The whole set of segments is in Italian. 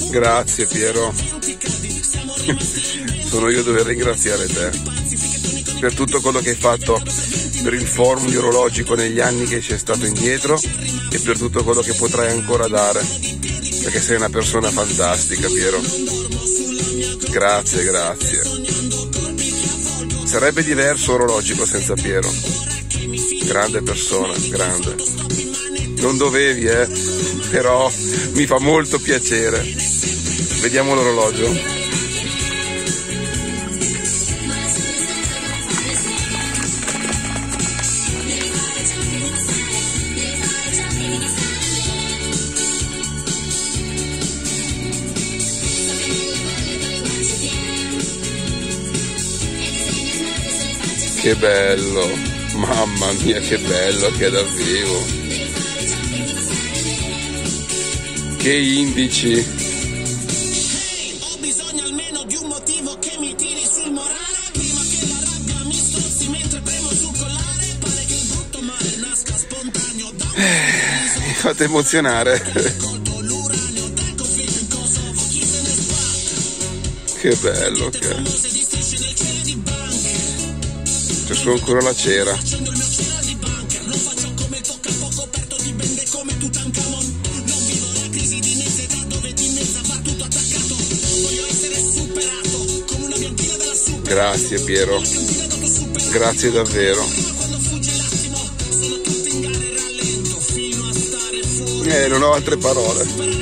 Grazie Piero, sono io a dover ringraziare te per tutto quello che hai fatto per il forum orologico negli anni che c'è stato indietro e per tutto quello che potrai ancora dare, perché sei una persona fantastica Piero. Grazie, grazie. Sarebbe diverso orologico senza Piero. Grande persona, grande. Non dovevi, però mi fa molto piacere. Vediamo l'orologio. Che bello, mamma mia che bello che è dal vivo. Che indici. Ho bisogno almeno di un motivo che mi tiri sul morale, prima che la rabbia mi strozzi mentre premo sul collare, pare che il brutto male nasca spontaneo da Mi fate emozionare. Che bello che è. C'è su ancora la cera. Grazie Piero, grazie davvero. Non ho altre parole.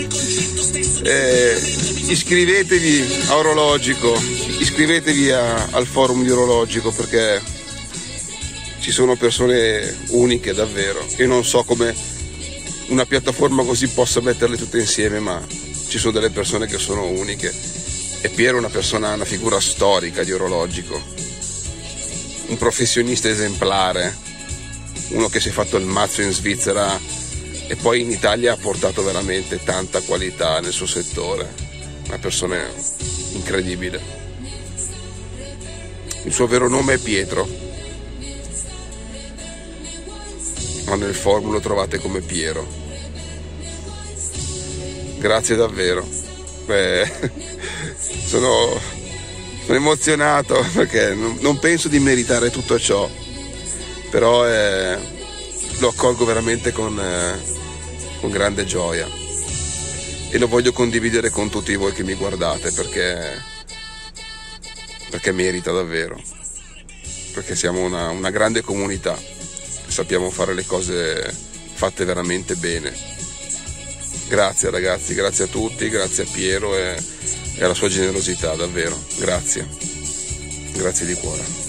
Iscrivetevi a Orologico, iscrivetevi al forum di Orologico, perché ci sono persone uniche davvero. Io non so come una piattaforma così possa metterle tutte insieme, ma ci sono delle persone che sono uniche. E Piero è una figura storica di Orologico, un professionista esemplare, uno che si è fatto il mazzo in Svizzera e poi in Italia ha portato veramente tanta qualità nel suo settore, una persona incredibile. Il suo vero nome è Pietro, ma nel forum lo trovate come Piero. Grazie davvero. Sono emozionato perché non penso di meritare tutto ciò, però lo accolgo veramente con grande gioia e lo voglio condividere con tutti voi che mi guardate, perché merita davvero, perché siamo una grande comunità, sappiamo fare le cose fatte veramente bene. Grazie ragazzi, grazie a tutti, grazie a Piero e alla sua generosità, davvero, grazie di cuore.